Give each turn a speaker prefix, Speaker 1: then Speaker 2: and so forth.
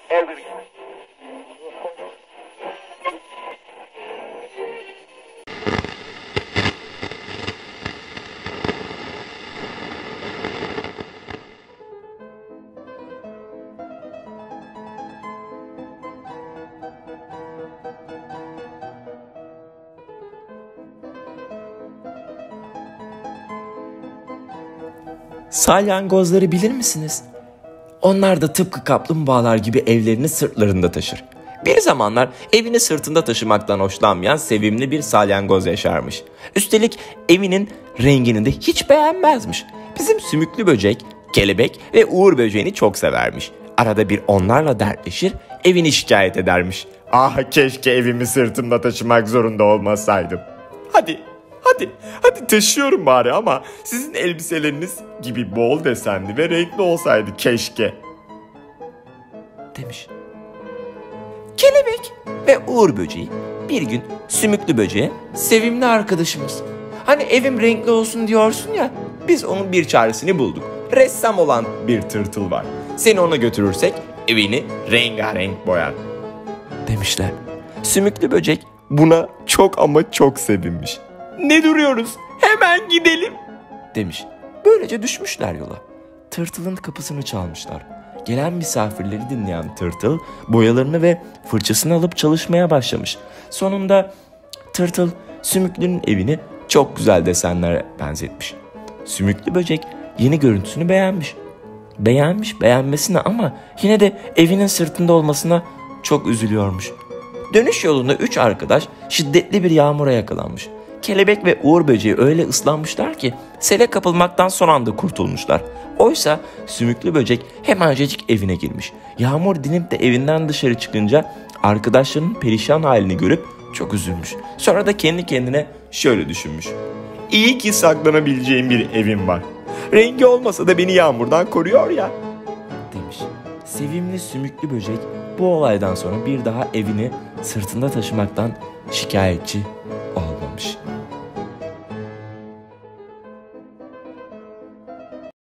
Speaker 1: Salyangozları bilir misiniz? Onlar da tıpkı kaplumbağalar gibi evlerini sırtlarında taşır. Bir zamanlar evini sırtında taşımaktan hoşlanmayan sevimli bir salyangoz yaşarmış. Üstelik evinin rengini de hiç beğenmezmiş. Bizim sümüklü böcek, kelebek ve uğur böceğini çok severmiş. Arada bir onlarla dertleşir, evini şikayet edermiş. Ah, keşke evimi sırtımda taşımak zorunda olmasaydım. Hadi taşıyorum bari ama sizin elbiseleriniz gibi bol desenli ve renkli olsaydı keşke, demiş. Kelebek ve uğur böceği bir gün sümüklü böceğe, sevimli arkadaşımız, hani evim renkli olsun diyorsun ya, biz onun bir çaresini bulduk. Ressam olan bir tırtıl var. Seni ona götürürsek evini rengarenk boyar, demişler. Sümüklü böcek buna çok ama çok sevinmiş. Ne duruyoruz? Hemen gidelim, demiş. Böylece düşmüşler yola. Tırtılın kapısını çalmışlar. Gelen misafirleri dinleyen tırtıl boyalarını ve fırçasını alıp çalışmaya başlamış. Sonunda tırtıl sümüklünün evini çok güzel desenlere benzetmiş. Sümüklü böcek yeni görüntüsünü beğenmiş. Beğenmesine ama yine de evinin sırtında olmasına çok üzülüyormuş. Dönüş yolunda 3 arkadaş şiddetli bir yağmura yakalanmış. Kelebek ve uğur böceği öyle ıslanmışlar ki sele kapılmaktan son anda kurtulmuşlar. Oysa sümüklü böcek hemencecik evine girmiş. Yağmur dinip de evinden dışarı çıkınca arkadaşlarının perişan halini görüp çok üzülmüş. Sonra da kendi kendine şöyle düşünmüş. İyi ki saklanabileceğim bir evim var. Rengi olmasa da beni yağmurdan koruyor ya, demiş. Sevimli sümüklü böcek bu olaydan sonra bir daha evini sırtında taşımaktan şikayetçi olmamış.